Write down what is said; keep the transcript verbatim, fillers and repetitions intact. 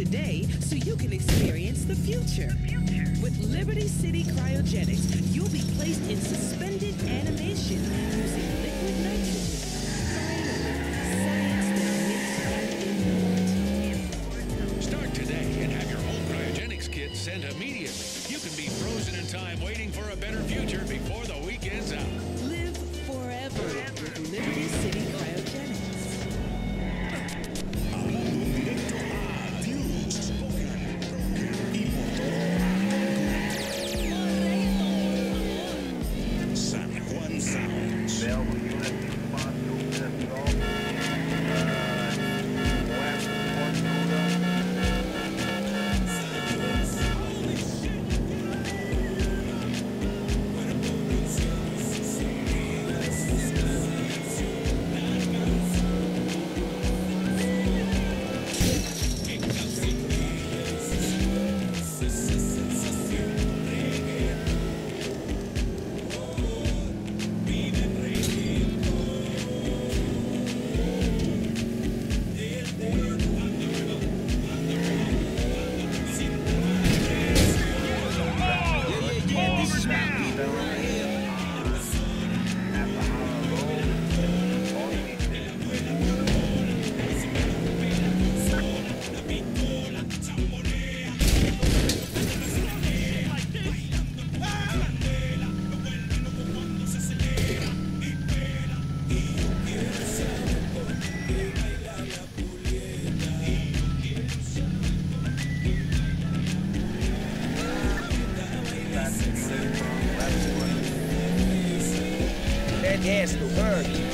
today so you can experience the future. With Liberty City Cryogenics, you'll be placed in suspended animation using liquid nitrogen. Science that makes you Start today and have your whole cryogenics kit sent immediately. You can be frozen in time waiting for a better future before the weekend's out. live forever with Liberty City Cryogenics. San Juan Sounds. That has to hurt.